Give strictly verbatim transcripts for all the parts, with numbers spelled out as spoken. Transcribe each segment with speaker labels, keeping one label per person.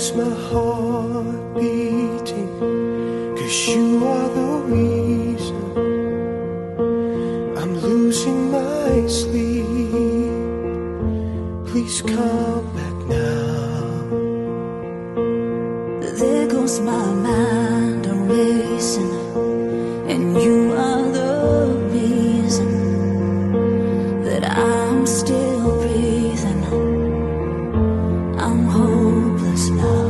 Speaker 1: makes my heart beating, 'cause you are the reason I'm losing my sleep. Please come back now.
Speaker 2: There goes my mind racing, and you are the reason that I'm still breathing. I'm hopeless now.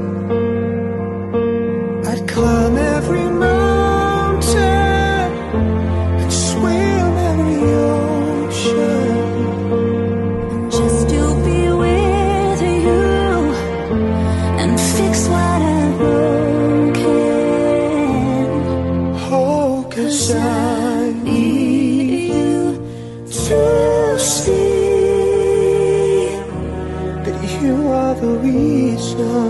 Speaker 1: I'd climb every mountain and swim every ocean
Speaker 2: just to be with you and fix what I've broken.
Speaker 1: Oh, 'cause I need you to see that you are the reason.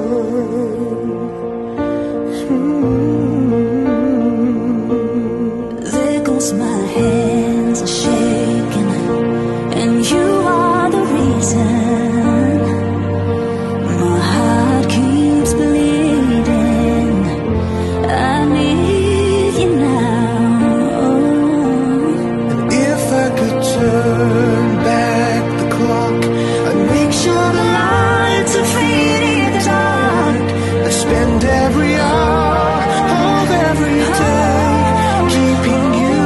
Speaker 2: There goes my hands are shaking, and you are the reason. My heart keeps bleeding. I need you now.
Speaker 1: And if I could turn back the clock, I'd make sure the lights are fading in the dark. I'd spend every hour of every day keeping you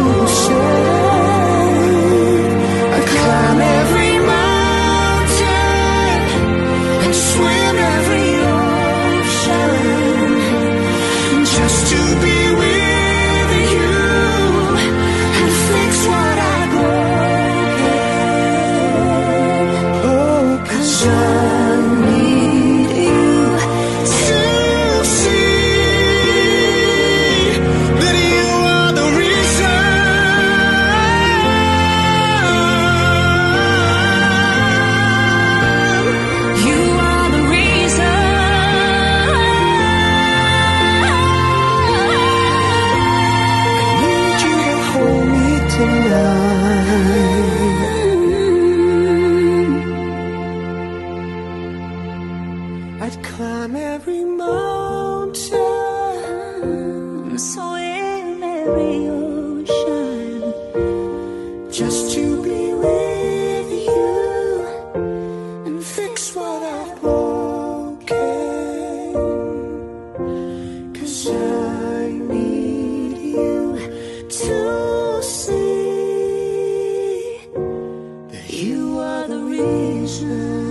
Speaker 1: safe. I'd climb every mountain and swim every ocean just to be with you and fix what I broken. Oh, 'cause I need you to see that you are the reason.
Speaker 2: You are the reason.
Speaker 1: I need you to hold me tonight. I'd climb every mountain,
Speaker 2: Swim every ocean
Speaker 1: just to be with you and fix what I've broken. 'Cause I need you to see that you are the reason.